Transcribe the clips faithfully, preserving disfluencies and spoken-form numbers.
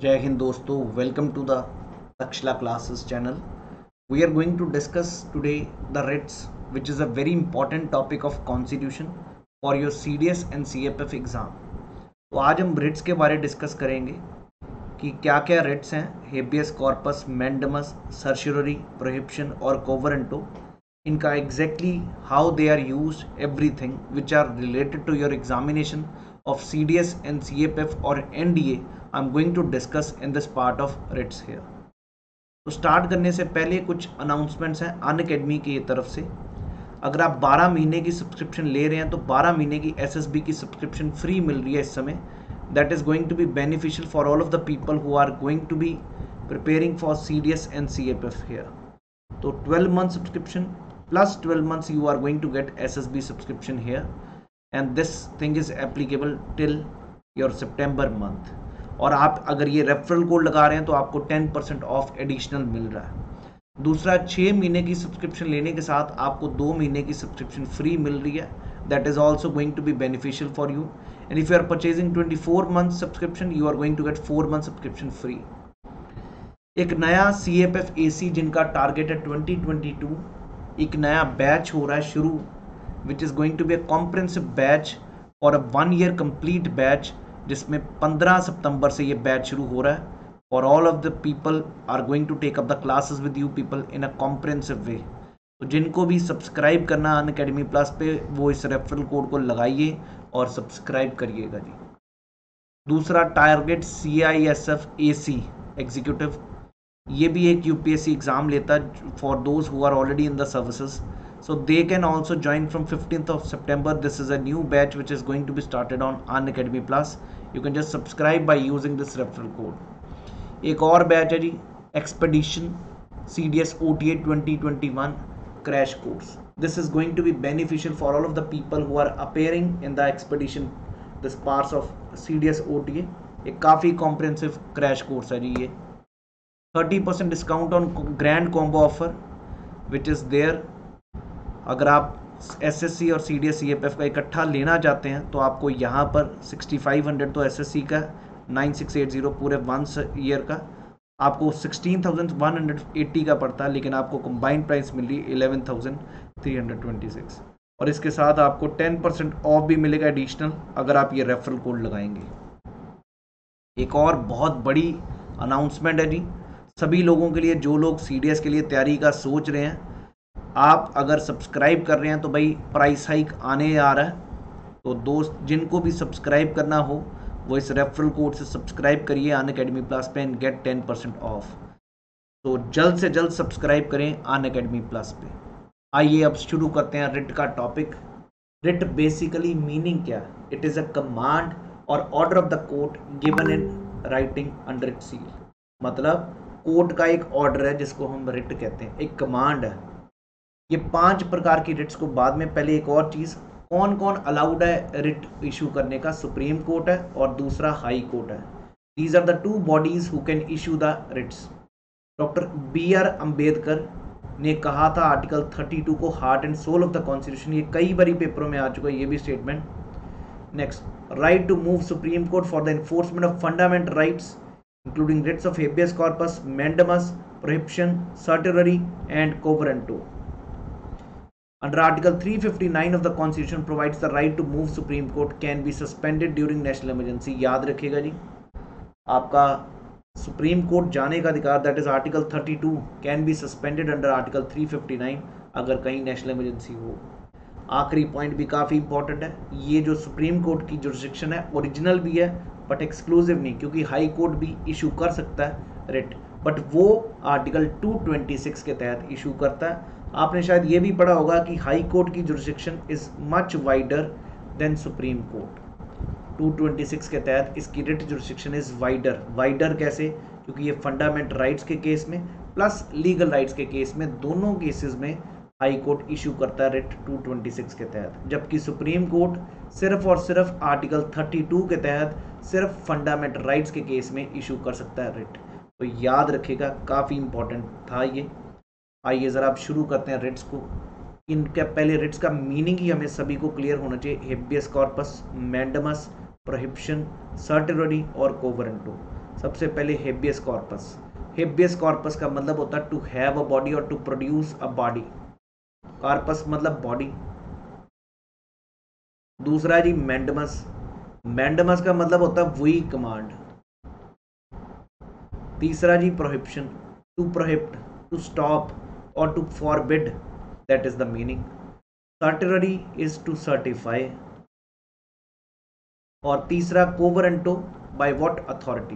Jai Hind dosto, welcome to the Takshila classes channel. We are going to discuss today the writs, which is a very important topic of constitution for your C D S and C F F exam. तो आज हम writs के बारे discuss करेंगे कि क्या क्या writs हैं, habeas corpus, mandamus, certiorari, prohibition और coverento. इनका exactly how they are used, everything which are related to your examination of C D S and C F F or N D A I'm going to discuss in this part of writs here. तो start करने से पहले कुछ announcements हैं Unacademy की तरफ से. अगर आप बारह महीने की सब्सक्रिप्शन ले रहे हैं तो बारह महीने की एसएसबी की सब्सक्रिप्शन फ्री मिल रही है इस समय. That is going to be beneficial for all of the people who are going to be preparing for CDS and CFF here. तो twelve month subscription plus twelve months you are going to get SSB subscription here and this thing is applicable till your September month. और आप अगर ये referral code लगा रहे हैं तो आपको टेन परसेंट ऑफ एडिशनल मिल रहा है. दूसरा, छः महीने की सब्सक्रिप्शन लेने के साथ आपको दो महीने की सब्सक्रिप्शन फ्री मिल रही है. That is also going to be beneficial for you. And if you are purchasing twenty four month subscription you are going to get four month subscription free. एक नया सी एफ एफ ए सी जिनका target है twenty twenty two, एक नया batch हो रहा है शुरू, which is going to be a comprehensive batch और a one year complete batch, जिसमें पंद्रह सितंबर से ये बैच शुरू हो रहा है. और all of the people are going to take up the classes with you people in a comprehensive way. तो जिनको भी सब्सक्राइब करना अनअकैडमी प्लस पे वो इस रेफरल कोड को लगाइए और सब्सक्राइब करिएगा जी. दूसरा, target C I S F A C executive, ये भी एक यूपीएससी एग्जाम लेता है for those who are already in the services. So they can also join from fifteenth of September. This is a new batch which is going to be started on Unacademy Plus. You can just subscribe by using this referral code. एक और batch है जी, Expedition C D S O T A twenty twenty-one crash course. This is going to be beneficial for all of the people who are appearing in the Expedition, this parts of C D S O T A. एक काफ़ी comprehensive crash course है जी ये. thirty percent discount on grand combo offer which is there. अगर आप SSC और CDS CFF का इकट्ठा लेना चाहते हैं तो आपको यहाँ पर सिक्सटी फाइव हंड्रेड तो एसएससी का, नाइन सिक्स एट ज़ीरो पूरे वन ईयर का आपको sixteen thousand one hundred eighty का पड़ता है, लेकिन आपको कंबाइंड प्राइस मिल रही है eleven thousand three hundred twenty six. और इसके साथ आपको टेन परसेंट ऑफ भी मिलेगा एडिशनल अगर आप ये रेफरल कोड लगाएंगे. एक और बहुत बड़ी अनाउंसमेंट है जी सभी लोगों के लिए जो लोग सीडीएस के लिए तैयारी का सोच रहे हैं. आप अगर सब्सक्राइब कर रहे हैं तो भाई प्राइस हाइक आने आ रहा है, तो दोस्त जिनको भी सब्सक्राइब करना हो वो इस रेफरल कोड से सब्सक्राइब करिए अनअकैडमी प्लस पे and get ten percent off. तो जल्द से जल्द सब्सक्राइब करें अनअकैडमी प्लस पे. आइए अब शुरू करते हैं रिट का टॉपिक. रिट बेसिकली मीनिंग क्या है? इट इज़ अ कमांड और order of the court given in writing under it seal. मतलब कोर्ट का एक ऑर्डर है जिसको हम रिट कहते हैं, एक कमांड है. ये पांच प्रकार की रिट्स को बाद में, पहले एक और चीज़, कौन कौन अलाउड है रिट इशू करने का? सुप्रीम कोर्ट है और दूसरा हाई कोर्ट है. These are the two bodies who can issue the writs. Doctor B R Ambedkar ने कहा था आर्टिकल थर्टी टू को heart and soul of the constitution. ये कई बारी पेपरों में आ चुका है ये भी statement. Next, right to move supreme court for the enforcement of fundamental rights including writs of habeas corpus, mandamus, prohibition, certiorari and quo warranto. Under Article three fifty-nine of the Constitution provides the right to move Supreme Court can be suspended during national emergency. याद रखिएगा जी, आपका supreme court जाने का अधिकार that is article thirty two can be suspended under article three fifty nine अगर कहीं national emergency हो. आखिरी पॉइंट भी काफ़ी इंपॉर्टेंट है. ये जो सुप्रीम कोर्ट की जुरिस्डिक्शन है ओरिजिनल भी है बट एक्सक्लूसिव नहीं, क्योंकि हाई कोर्ट भी इशू कर सकता है रिट, बट वो आर्टिकल टू ट्वेंटी सिक्स के तहत इशू करता है. आपने शायद ये भी पढ़ा होगा कि हाई कोर्ट की jurisdiction is much wider than supreme court. Two twenty six के तहत इसकी writ jurisdiction is wider. Wider कैसे? क्योंकि ये फंडामेंटल राइट्स के केस में प्लस लीगल राइट्स के केस में, दोनों केसेस में हाई कोर्ट इशू करता है रिट टू ट्वेंटी सिक्स के तहत, जबकि सुप्रीम कोर्ट सिर्फ और सिर्फ आर्टिकल थर्टी टू के तहत सिर्फ फंडामेंटल राइट्स के केस में इशू कर सकता है रिट. तो याद रखिएगा, काफ़ी इंपॉर्टेंट था ये. आइए ज़रा आप शुरू करते हैं रिट्स को. इनका पहले रिट्स का मीनिंग ही हमें सभी को क्लियर होना चाहिए. Habeas corpus, mandamus, prohibition, certiorari और कोवरेंटो. सबसे पहले हेबियस कॉर्पस। हेबियस कॉर्पस का मतलब होता है टू हैव अ बॉडी और to produce a body. Corpus मतलब बॉडी। दूसरा जी मैंडमस। मैंडमस का मतलब होता है वही कमांड। तीसरा जी prohibition, to prohibit, to stop और to forbid, that is the meaning. Certiorari is to certify. और तीसरा कोवरेंटो, बाय व्हाट अथॉरिटी।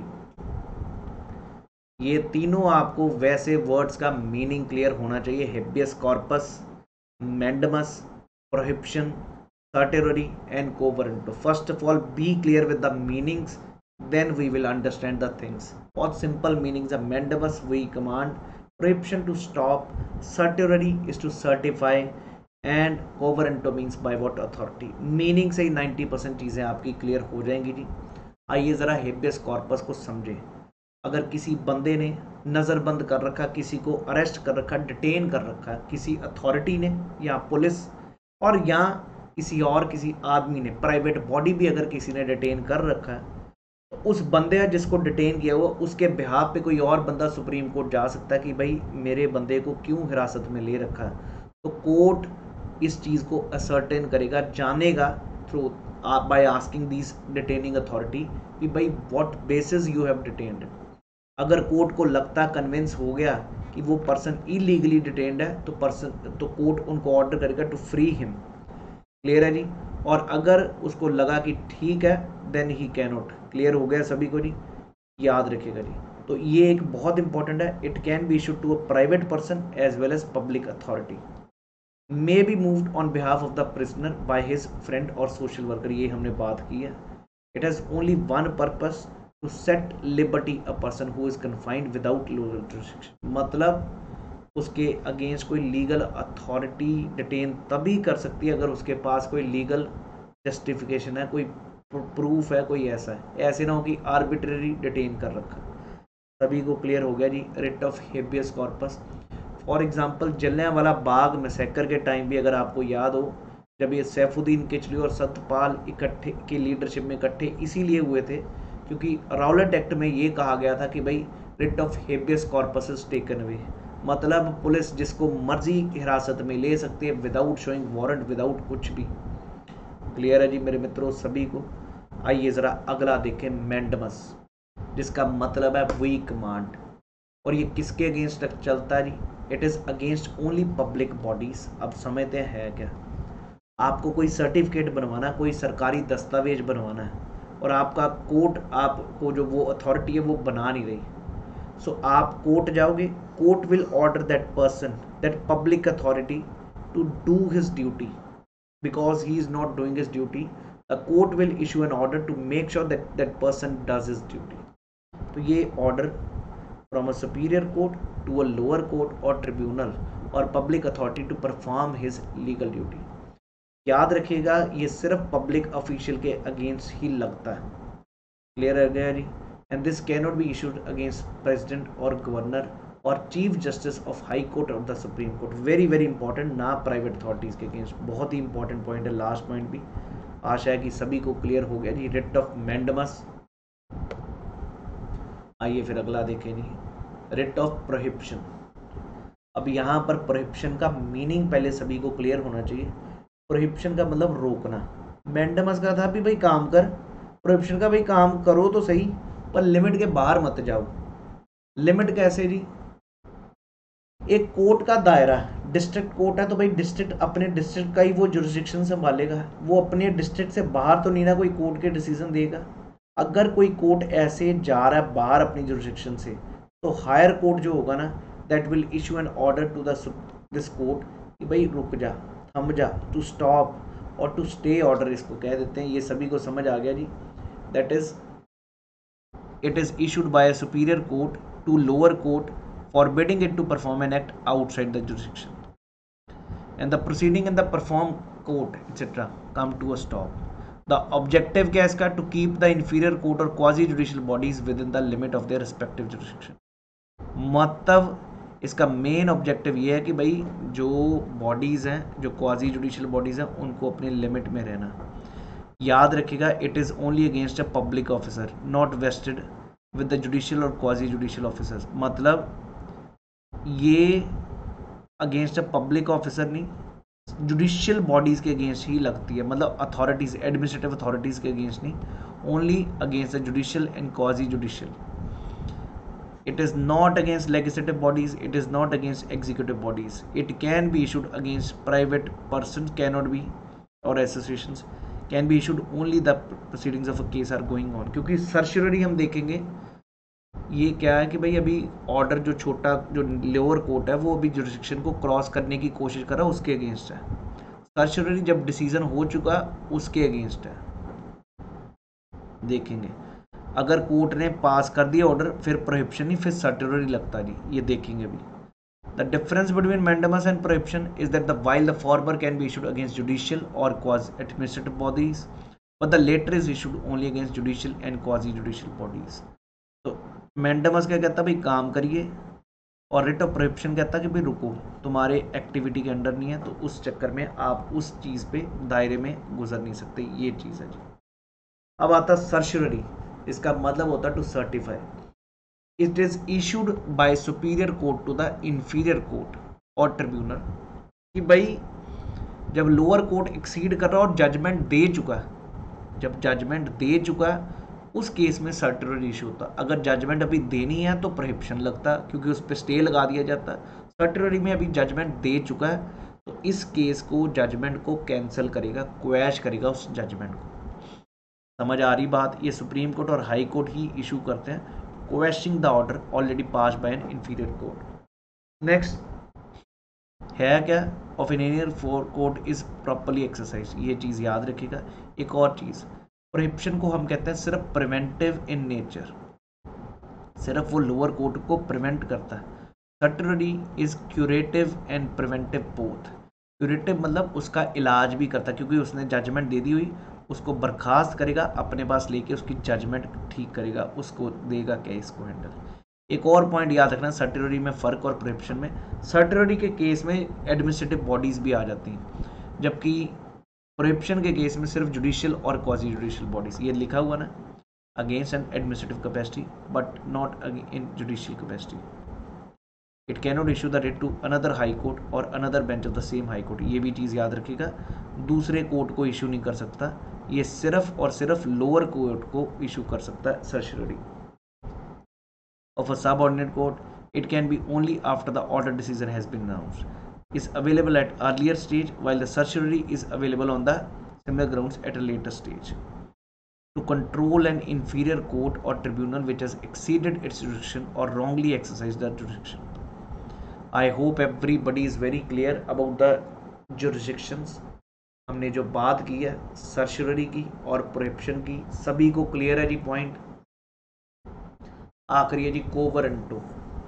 ये तीनों आपको वैसे वर्ड्स का मीनिंग क्लियर होना चाहिए। Habeas corpus, mandamus, prohibition, certiorari and quo warranto. First of all be clear with the meanings, then we will understand the things. बहुत simple meanings है। mandamus we command, prohibition to stop, certiorari is to certify and coverento means by what authority। meaning से ही ninety percent चीज़ें आपकी clear हो जाएंगी जी। आइए ज़रा habeas corpus को समझें। अगर किसी बंदे ने नज़रबंद कर रखा, किसी को अरेस्ट कर रखा, डिटेन कर रखा, किसी अथॉरिटी ने या पुलिस और या किसी और किसी आदमी ने, प्राइवेट बॉडी भी अगर किसी ने डिटेन कर रखा है, उस बंदे जिसको डिटेन किया हुआ उसके बिहाफ पे कोई और बंदा सुप्रीम कोर्ट जा सकता है कि भाई मेरे बंदे को क्यों हिरासत में ले रखा है। तो कोर्ट इस चीज़ को असर्टेन करेगा, जानेगा through by asking this detaining authority कि भाई what basis you have detained. अगर कोर्ट को लगता, कन्विंस हो गया कि वो पर्सन इलीगली डिटेन्ड है, तो पर्सन तो कोर्ट उनको ऑर्डर करेगा टू फ्री हिम। क्लियर है जी। और अगर उसको लगा कि ठीक है then he can not. Clear हो गया सभी को जी, याद रखिएगा जी। तो ये एक बहुत इंपॉर्टेंट है। It can be issued to a private person as well as public authority, may be moved on behalf of the prisoner by his friend और सोशल वर्कर। ये हमने बात की है। It has only one purpose, to set liberty a person who is confined without legal jurisdiction. मतलब उसके against कोई legal authority detain तभी कर सकती है अगर उसके पास कोई लीगल जस्टिफिकेशन है, कोई प्रूफ है, कोई ऐसा है। ऐसे ना हो कि आर्बिट्रेरी डिटेन कर रखा। सभी को क्लियर हो गया जी। Writ of habeas corpus. For example Jallianwala Bagh massacre के टाइम भी अगर आपको याद हो, जब ये सैफुद्दीन किचलू और सत्यपाल इकट्ठे की लीडरशिप में इकट्ठे इसीलिए हुए थे क्योंकि राउलेट एक्ट में ये कहा गया था कि भाई writ of habeas corpus is taken away. मतलब पुलिस जिसको मर्जी हिरासत में ले सकती है विदाउट शोइंग वारंट, विदाउट कुछ भी। क्लियर है जी मेरे मित्रों सभी को। आइए ज़रा अगला देखें, मैंडमस, जिसका मतलब है वी कमांड। और ये किसके अगेंस्ट चलता है जी? It is against only public bodies. अब समझते हैं क्या, आपको कोई सर्टिफिकेट बनवाना, कोई सरकारी दस्तावेज बनवाना है और आपका कोर्ट आपको जो वो अथॉरिटी है वो बना नहीं रही। सो so, आप कोर्ट जाओगे, court will order that person, that public authority to do his duty. Because he is not doing his duty, the court will issue an order to make sure that that person does his duty. तो ये order from a superior court to a lower court or tribunal और public authority to perform his legal duty। याद रखिएगा ये सिर्फ public official के against ही लगता है। क्लियर है गया जी। and this cannot be issued against president or governor और chief justice of high court और the supreme court. Very very important, ना प्राइवेट अथॉरिटीज़ के अगेंस्ट। बहुत ही इंपॉर्टेंट पॉइंट है, लास्ट पॉइंट भी। आशा है कि सभी को क्लियर हो गया जी। Writ of mandamus. आइए फिर अगला देखें जी, रिट ऑफ प्रोहिबिशन। अब यहाँ पर प्रोहिबिशन का मीनिंग पहले सभी को क्लियर होना चाहिए। प्रोहिबिशन का मतलब रोकना। मैंडमस का था भी भाई काम कर, प्रोहिबिशन का भाई काम करो तो सही पर लिमिट के बाहर मत जाओ। लिमिट कैसे जी? एक कोर्ट का दायरा, डिस्ट्रिक्ट कोर्ट है तो भाई डिस्ट्रिक्ट अपने डिस्ट्रिक्ट का ही वो जुरिस्डिक्शन संभालेगा। वो अपने डिस्ट्रिक्ट से बाहर तो नहीं ना कोई कोर्ट के डिसीजन देगा। अगर कोई कोर्ट ऐसे जा रहा है बाहर अपनी जुरिस्डिक्शन से, तो हायर कोर्ट जो होगा ना, that will issue an order to the this court कि भाई रुक जा, थम जा, टू स्टॉप और टू स्टे ऑर्डर इसको कह देते हैं। ये सभी को समझ आ गया जी। That is it is issued by a superior court to lower court, forbidding it to perform an act outside the jurisdiction, and the proceeding in the perform court etc come to a stop. The objective क्या है इसका? to keep the inferior court or quasi judicial bodies within the limit of their respective jurisdiction। मतलब इसका main objective ये है कि भाई जो बॉडीज़ हैं, जो क्वाजी जुडिशियल बॉडीज़ हैं, उनको अपने लिमिट में रहना। याद रखिएगा, it is only against a public officer, not vested with the judicial और क्वाजी जुडिशियल ऑफिसर्स, मतलब ये अगेंस्ट अ पब्लिक ऑफिसर नहीं, जुडिशियल बॉडीज़ के अगेंस्ट ही लगती है, मतलब अथॉरिटीज़, एडमिनिस्ट्रेटिव अथॉरिटीज़ के अगेंस्ट नहीं, only against the judicial and quasi judicial. It is not against legislative bodies, it is not against executive bodies. It can be issued against private persons, cannot be, or associations, can be issued only the proceedings of a case are going on. क्योंकि सर्चुररी हम देखेंगे ये क्या है कि भाई अभी order जो छोटा जो लोअर कोर्ट है वो अभी जुरिस्डिक्शन को क्रॉस करने की कोशिश कर रहा है, उसके अगेंस्ट है. सर्चुररी जब डिसीजन हो चुका उसके अगेंस्ट है. देखेंगे अगर कोर्ट ने पास कर दिया ऑर्डर फिर प्रोहिबिशन नहीं, फिर सर्टुररी लगता जी, ये देखेंगे अभी. The difference between mandamus and prohibition is that the while the former can be issued against judicial और quasi administrative bodies, but the latter is issued only against judicial and quasi judicial bodies. तो mandamus क्या कहता है भाई काम करिए, और writ of prohibition कहता है कि भाई रुको, तुम्हारे एक्टिविटी के अंडर नहीं है, तो उस चक्कर में आप उस चीज़ पे दायरे में गुजर नहीं सकते. ये चीज़ है जी. अब आता सर्चुररी, इसका मतलब होता है to certify. It is issued by superior court to the inferior court और ट्रिब्यूनल, कि भाई जब लोअर कोर्ट एक्सीड कर रहा है और जजमेंट दे चुका है, जब जजमेंट दे चुका है उस केस में सर्टुररी इशू होता. अगर जजमेंट अभी देनी है तो प्रोहिबिशन लगता, क्योंकि उस पर स्टे लगा दिया जाता. सर्टुररी में अभी जजमेंट दे चुका है तो इस केस को, जजमेंट को कैंसिल करेगा, क्वैश करेगा उस जजमेंट को. समझ आ रही बात. ये सुप्रीम कोर्ट और हाई कोर्ट ही इशू करते हैं, questioning the order already pass by an inferior court. Next है क्या, of inferior court is properly exercise, ये चीज़ याद रखिएगा. एक और चीज़, प्रोहिबिशन को हम कहते हैं सिर्फ प्रिवेंटिव इन नेचर, सिर्फ वो लोअर कोर्ट को प्रिवेंट करता है. Certiorari is curative and preventive both. Curative मतलब उसका इलाज भी करता है, क्योंकि उसने जजमेंट दे दी हुई, उसको बर्खास्त करेगा, अपने पास लेके उसकी जजमेंट ठीक करेगा, उसको देगा केस को हैंडल. एक और पॉइंट याद रखना सर्टुररी में फ़र्क और प्रोहिबिशन में. सर्टुररी के केस में एडमिनिस्ट्रेटिव बॉडीज़ भी आ जाती हैं, जबकि प्रोहिबिशन के केस में सिर्फ जुडिशियल और क्वाजी जुडिशियल बॉडीज़. ये लिखा हुआ ना, against an administrative capacity but not in judicial capacity. It cannot issue the writ to another high court और another bench of the same high court. ये भी चीज़ याद रखिएगा, दूसरे कोर्ट को इशू नहीं कर सकता, ये सिर्फ और सिर्फ लोअर कोर्ट को इशू कर सकता है. Certiorari of a subordinate court, it can be only after the order decision has been announced, is available at earlier stage, while the certiorari is available on the similar grounds at a later stage. To control an inferior court or tribunal which has exceeded its jurisdiction or wrongly exercised the jurisdiction. I hope everybody is very clear about the jurisdictions. हमने जो बात की है सर्चुररी की और prohibition की, सभी को क्लियर है जी पॉइंट. आखिरी है जी quo warranto.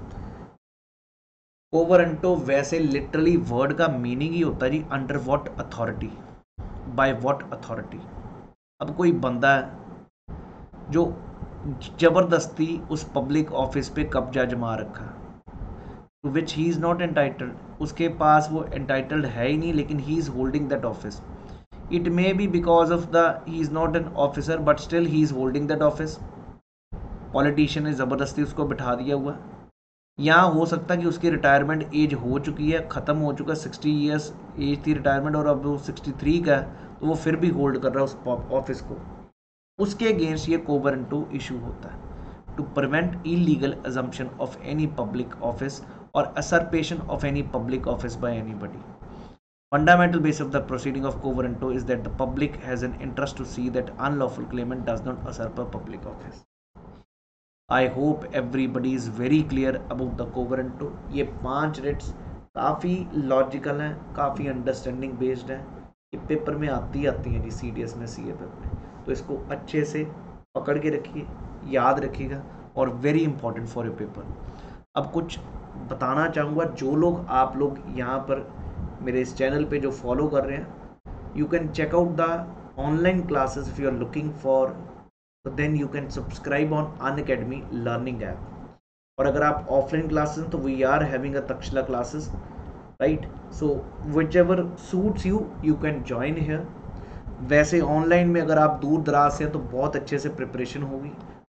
quo warranto वैसे लिटरली वर्ड का मीनिंग ही होता है जी under what authority, by what authority. अब कोई बंदा है जो जबरदस्ती उस पब्लिक ऑफिस पे कब्जा जमा रखा, to which he is not entitled, उसके पास वो एंटाइटल्ड है ही नहीं, लेकिन he is holding that office. It may be because of the he is not an officer but still he is holding that office. Politician ने ज़बरदस्ती उसको बिठा दिया हुआ. यहाँ हो सकता है कि उसकी रिटायरमेंट एज हो चुकी है, ख़त्म हो चुका है, सिक्सटी ईयर्स एज थी रिटायरमेंट और अब वो सिक्सटी थ्री का है, तो वो फिर भी होल्ड कर रहा है उस ऑफिस को. उसके अगेंस्ट ये quo warranto इशू होता है, to prevent illegal assumption of any public office और usurpation of any public office by anybody. Fundamental base of the proceeding of quo warranto is that the public has an interest to see that unlawful claimant does not usurp a public office. I hope everybody is very clear about the quo warranto. ये पांच Ritz काफ़ी logical हैं, काफ़ी understanding based हैं. ये paper में आती आती हैं जी, सी डी एस में, सी ए पेपर में, तो इसको अच्छे से पकड़ के रखिए, याद रखिएगा, और very important for your paper. अब कुछ बताना चाहूँगा, जो लोग आप लोग यहाँ पर मेरे इस चैनल पे जो फॉलो कर रहे हैं, you can check out the online classes if you are looking for, तो then you can subscribe on Unacademy learning app. और अगर आप ऑफलाइन क्लासेस हैं तो we are having a Takshashila classes, right. So whichever suits you you can join here. वैसे online में अगर आप दूर दराज से हैं तो बहुत अच्छे से प्रिपरेशन होगी,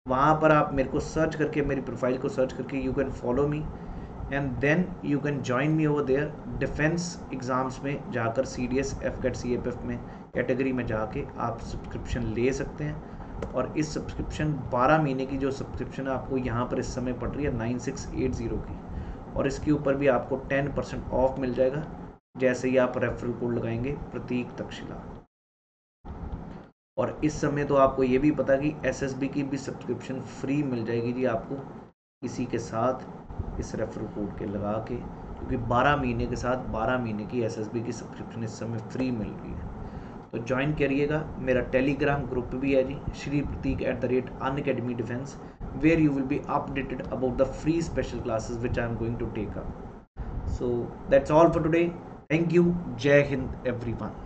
वहाँ पर आप मेरे को सर्च करके, मेरी प्रोफाइल को सर्च करके you can follow me and then you can join me over there. Defence exams में जाकर C D S, AFCAT, C F F में कैटेगरी में जाके आप सब्सक्रिप्शन ले सकते हैं। और इस सब्सक्रिप्शन बारह महीने की जो सब्सक्रिप्शन है आपको यहाँ पर इस समय पड़ रही है नाइन सिक्स एट ज़ीरो की, और इसके ऊपर भी आपको टेन परसेंट ऑफ मिल जाएगा जैसे ही आप रेफरल कोड लगाएंगे प्रतीक तक्षशिला। और इस समय तो आपको ये भी पता कि एस एस बी की भी सब्सक्रिप्शन फ्री मिल जाएगी जी आपको इसी के साथ, इस रेफरल कोड के लगा के, क्योंकि बारह महीने के साथ बारह महीने की एस एस बी की सब्सक्रिप्शन इस समय फ्री मिल रही है। तो ज्वाइन करिएगा। मेरा टेलीग्राम ग्रुप भी है जी, Shri Prateek at the rate Unacademy defence, where you will be updated about the free special classes which I am going to take up. So that's all for today. Thank you. जय हिंद everyone.